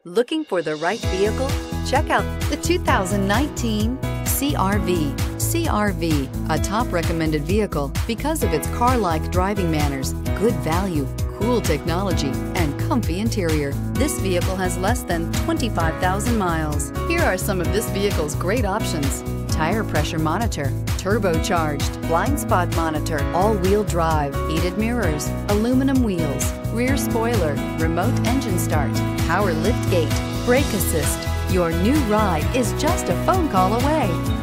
Looking for the right vehicle? Check out the 2019 CR-V. CR-V, a top recommended vehicle because of its car-like driving manners, good value, cool technology, and comfy interior. This vehicle has less than 25,000 miles. Here are some of this vehicle's great options: tire pressure monitor, turbocharged, blind spot monitor, all-wheel drive, heated mirrors, aluminum wheels, rear spoiler, remote engine start, power liftgate, brake assist. Your new ride is just a phone call away.